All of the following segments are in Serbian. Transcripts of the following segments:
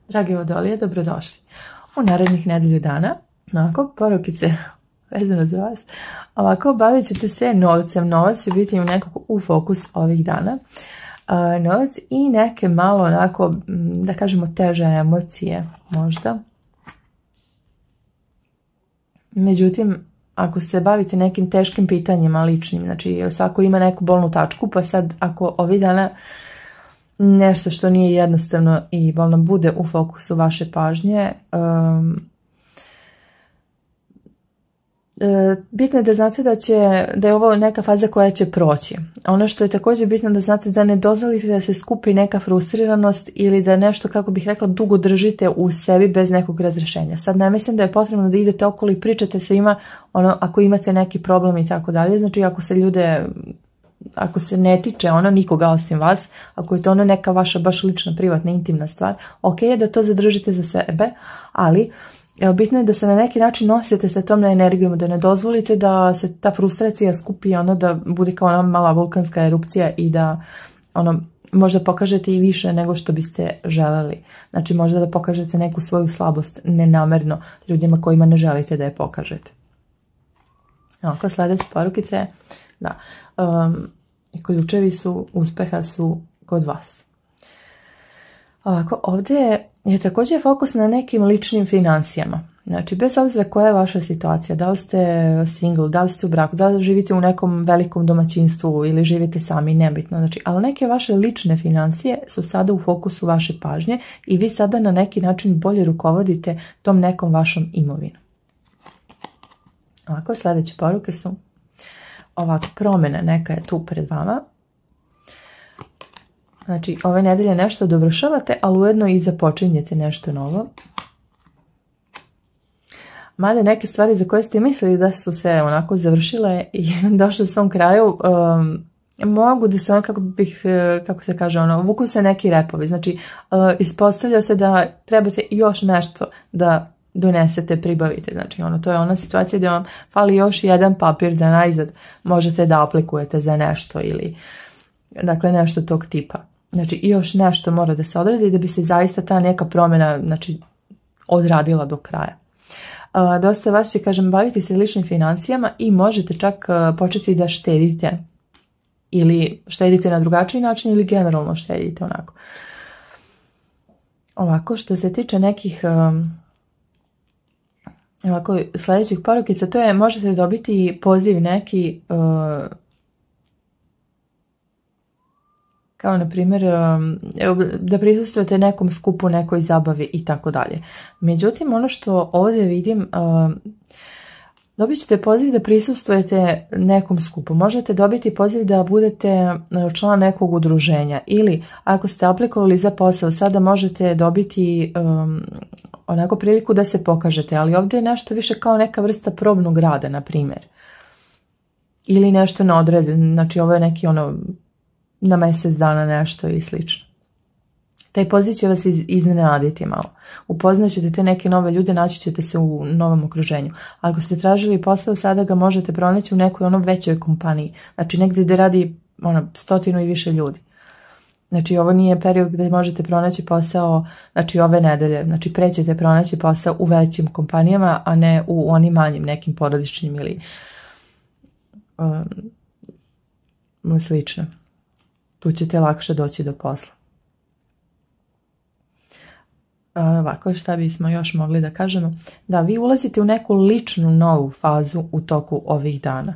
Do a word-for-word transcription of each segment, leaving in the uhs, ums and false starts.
Dragi vodolije, dobrodošli u narednih nedelju dana. Ovako, porukice vezano za vas. Ovako, bavit ćete se novcem. Novac će biti nekako u fokus ovih dana. Uh, novac i neke malo onako, da kažemo, teže emocije možda. Međutim, ako se bavite nekim teškim pitanjima ličnim, znači svako ima neku bolnu tačku, pa sad ako ovih dana nešto što nije jednostavno i bolno bude u fokusu vaše pažnje, um, bitno je da znate da će, da je ovo neka faza koja će proći. Ono što je također bitno da znate da ne dozvolite da se skupi neka frustriranost ili da nešto, kako bih rekla, dugo držite u sebi bez nekog razrešenja. Sad ne mislim da je potrebno da idete okolo i pričate svima ono, ako imate neki problem i tako dalje. Znači ako se ljude, ako se ne tiče ono nikoga osim vas, ako je to ono neka vaša baš lična, privatna, intimna stvar, ok je da to zadržite za sebe, ali evo, bitno je da se na neki način nosite sa tom energijom, da ne dozvolite da se ta frustracija skupi, ono da bude kao ona mala vulkanska erupcija i da ono, možda pokažete i više nego što biste želeli. Znači možda da pokažete neku svoju slabost nenamerno ljudima kojima ne želite da je pokažete. Ovako, sljedeća porukica je da um, ključevi su uspeha su kod vas. Ovako, ovdje je također fokus na nekim ličnim financijama. Znači, bez obzira koja je vaša situacija, da li ste single, da li ste u braku, da li živite u nekom velikom domaćinstvu ili živite sami, nebitno. Znači, ali neke vaše lične financije su sada u fokusu vaše pažnje i vi sada na neki način bolje rukovodite tom nekom vašom imovinom. Ovako, sljedeće poruke su ovako, promjena neka je tu pred vama. Znači, ove nedelje nešto dovršavate, ali ujedno i započinjete nešto novo. Mada neke stvari za koje ste mislili da su se onako završile i došle u svom kraju, um, mogu da se ono, kako bih, kako se kaže, ono, vuku se neki repovi. Znači, uh, ispostavlja se da trebate još nešto da donesete, pribavite. Znači, ono, to je ona situacija gdje vam fali još jedan papir da najzad možete da aplikujete za nešto ili, dakle, nešto tog tipa. Znači, i još nešto mora da se odradi da bi se zaista ta neka promjena, znači, odradila do kraja. Uh, dosta vas će, kažem, baviti se ličnim financijama i možete čak uh, početi da štedite ili štedite na drugačiji način ili generalno štedite onako. Ovako, što se tiče nekih um, ovako, sljedećih porukica, to je možete dobiti poziv neki uh, kao na primjer da prisustvujete nekom skupu, nekoj zabavi i tako dalje. Međutim, ono što ovdje vidim, dobit ćete poziv da prisustvujete nekom skupu. Možete dobiti poziv da budete član nekog udruženja ili ako ste aplikovali za posao, sada možete dobiti um, onako priliku da se pokažete, ali ovdje je nešto više kao neka vrsta probnog rada, na primjer. Ili nešto na određen, znači ovo je neki ono na mjesec dana nešto i slično. Taj poziv će vas iznenaditi malo. Upoznat ćete te neke nove ljude, naći ćete se u novom okruženju. Ako ste tražili posao, sada ga možete pronaći u nekoj ono većoj kompaniji. Znači negdje gdje radi ono, stotinu i više ljudi. Znači ovo nije period gdje možete pronaći posao, znači ove nedelje. Znači pre ćete pronaći posao u većim kompanijama, a ne u onim manjim nekim porodičnim ili um, slično. Tu ćete lakše doći do posla. Ovako, šta bismo još mogli da kažemo? Da, vi ulazite u neku ličnu novu fazu u toku ovih dana.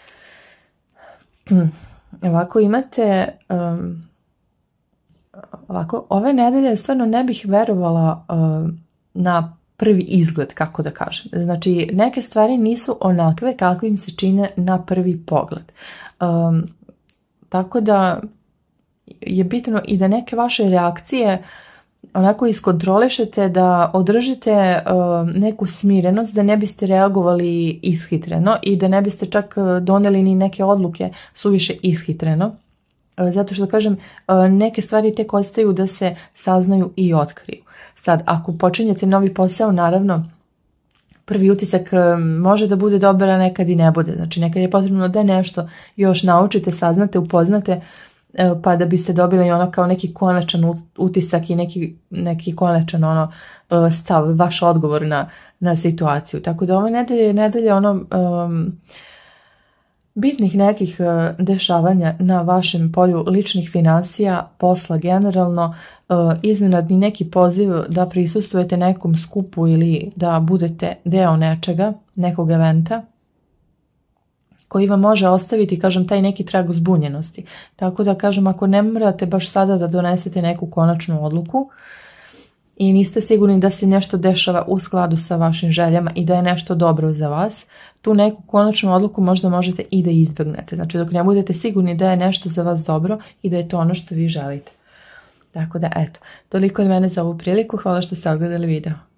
Ovako, imate um, ovako, ove nedelje stvarno ne bih verovala um, na prvi izgled, kako da kažem. Znači, neke stvari nisu onakve kakvim se čine na prvi pogled. Um, tako da je bitno i da neke vaše reakcije onako iskontrolišete, da održite uh, neku smirenost, da ne biste reagovali ishitreno i da ne biste čak donijeli ni neke odluke suviše ishitreno. Uh, zato što, kažem, uh, neke stvari tek ostaju da se saznaju i otkriju. Sad, ako počinjete novi posao, naravno, prvi utisak uh, može da bude dobar, a nekad i ne bude. Znači, nekad je potrebno da nešto još naučite, saznate, upoznate, pa da biste dobili ono kao neki konačan utisak i neki, neki konačan ono stav, vaš odgovor na, na situaciju. Tako da ove nedelje je nedelje ono um, bitnih nekih uh, dešavanja na vašem polju ličnih financija, posla generalno, uh, iznenadni neki poziv da prisustvujete nekom skupu ili da budete deo nečega, nekog eventa koji vam može ostaviti, kažem, taj neki trag zbunjenosti. Tako da, kažem, ako ne morate baš sada da donesete neku konačnu odluku i niste sigurni da se nešto dešava u skladu sa vašim željama i da je nešto dobro za vas, tu neku konačnu odluku možda možete i da izbjegnete. Znači, dok ne budete sigurni da je nešto za vas dobro i da je to ono što vi želite. Tako da, eto, toliko od mene za ovu priliku. Hvala što ste ogledali video.